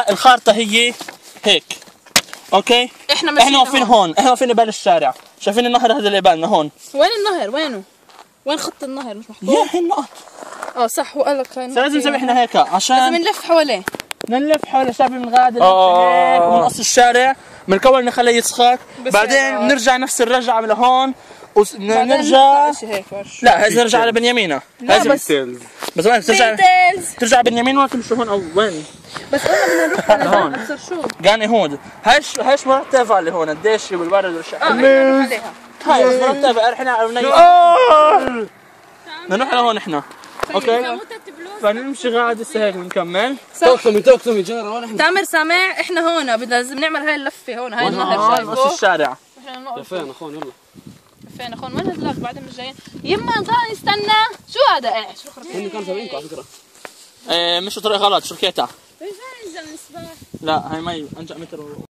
الخارطة هي هيك. اوكي؟ احنا واقفين هون، احنا واقفين قبال الشارع، شايفين النهر هذا اللي قبالنا هون. وين النهر؟ وينه؟ وين خط النهر مش محطوط؟ يا هي النقط. صح هو قال لك لازم نسوي احنا هيك عشان لازم نلف حواليه. نلف حول الشعب من غادر هيك ونقص الشارع، بنكون نخليه يسخك، بعدين بنرجع نفس الرجعة لهون ونرجع لا هذا نرجع على بنيامينا. هذا بس وين ترجع بنيامين ولا تمشي هون او وين؟ بس قلنا بدنا نروح على هون ابصر شو قاني هون هايش مرتبة اللي هون قديش بالبرد والشقة عليها هاي بس مرتبة احنا على بدنا نروح لهون احنا. اوكي فنمشي غاد هسه هيك بنكمل. توكسمي جارة وين احنا؟ تامر سامع احنا هون بدنا لازم نعمل هاي اللفة هون هاي النهر شايفه؟ نص الشارع. فين اخوان يلا فين اخوان وين هذلاك بعدين مش جايين؟ يما ضل استنى شو هذا ايش؟ شو خربان؟ هن كانوا سابقينكم على فكرة. مش طريق غلط شركيتها. فين ينزل السباق؟ لا هاي مي انجا متر